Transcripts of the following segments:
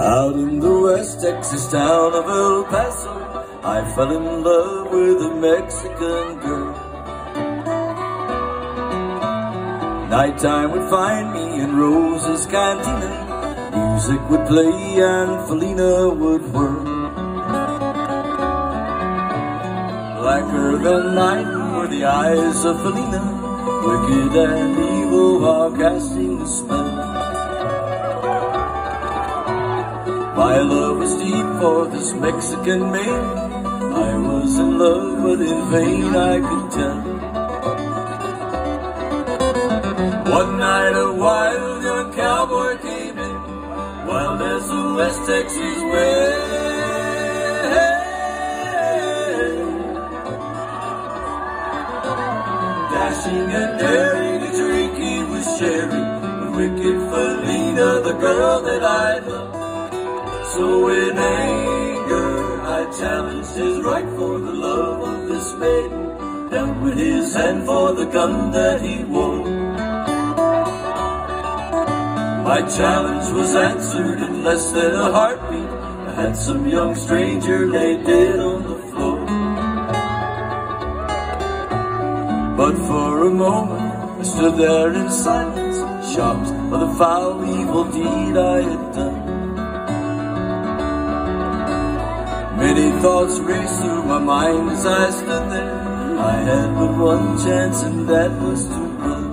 Out in the West Texas town of El Paso, I fell in love with a Mexican girl. Nighttime would find me in Rose's cantina. Music would play and Felina would whirl. Blacker than night were the eyes of Felina, wicked and evil while casting a spell. My love was deep for this Mexican maid. I was in love, but in vain I could tell. One night a wild young cowboy came in, wild as the West Texas wind. Dashing and daring, a drink he was sharing with wicked Felina, the girl that I loved. So in anger I challenged his right for the love of this maiden, dealt with his hand for the gun that he wore. My challenge was answered in less than a heartbeat. A handsome young stranger lay dead on the floor. But for a moment I stood there in silence, shocked by the foul evil deed I had done. Many thoughts raced through my mind as I stood there. I had but one chance, and that was to run.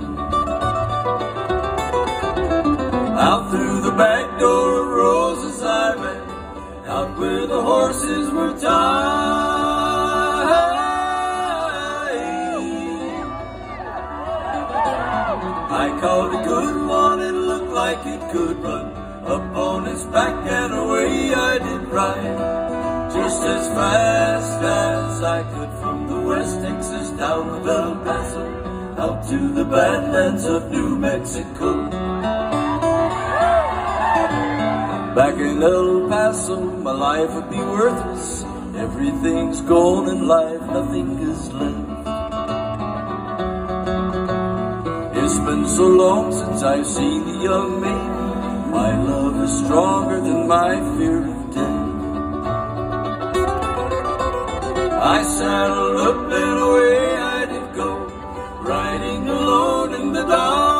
Out through the back door of Rose's I ran, out where the horses were tied. I caught a good one, it looked like it could run. Up on its back and away I did ride, just as fast as I could, from the West Texas town of El Paso out to the badlands of New Mexico. Back in El Paso, my life would be worthless. Everything's gone in life, nothing is left. It's been so long since I've seen the young maiden. My love is stronger than my fear of death. I saddled up and away I did go, riding alone in the dark.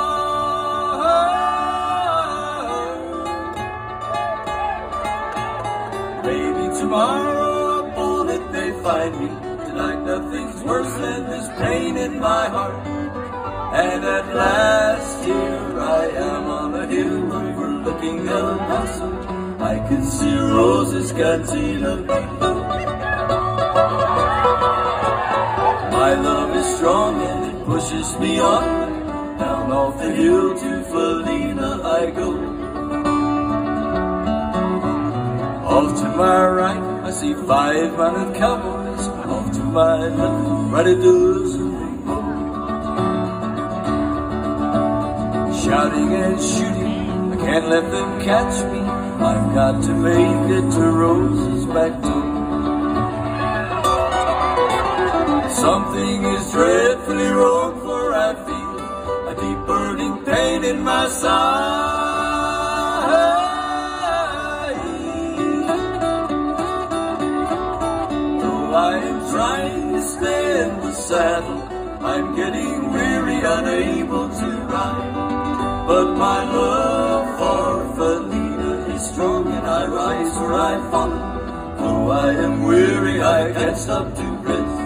Maybe tomorrow a bullet may find me. Tonight nothing's worse than this pain in my heart. And at last here I am on a hill overlooking El Paso. I can see Rose's cantina below. My love is strong and it pushes me on. Down off the hill to Felina I go. Off to my right I see 5 mounted cowboys. Off to my left, right a dozen they go. Shouting and shooting, I can't let them catch me. I've got to make it to Rose's back door. Something is dreadfully wrong, for I feel a deep burning pain in my side. Though I am trying to stay in the saddle, I'm getting weary, unable to ride. But my love for Felina is strong, and I rise or I fall. Though I am weary, I can't stop to rest.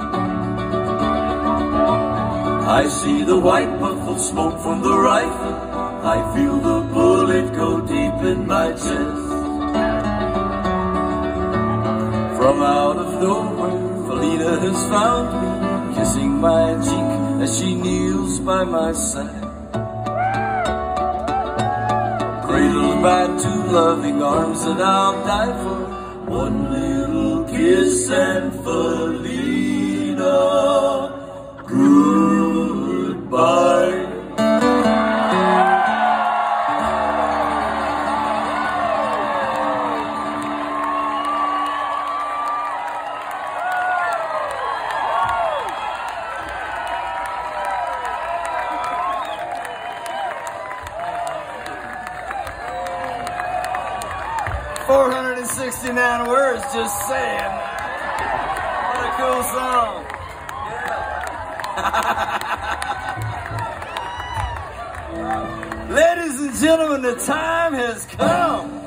I see the white puff of smoke from the rifle. I feel the bullet go deep in my chest. From out of nowhere, Felina has found me, kissing my cheek as she kneels by my side. Cradled by 2 loving arms that I'll die for. One little kiss and Felina, goodbye. 469 words, just saying. What a cool song. Yeah. Ladies and gentlemen, the time has come.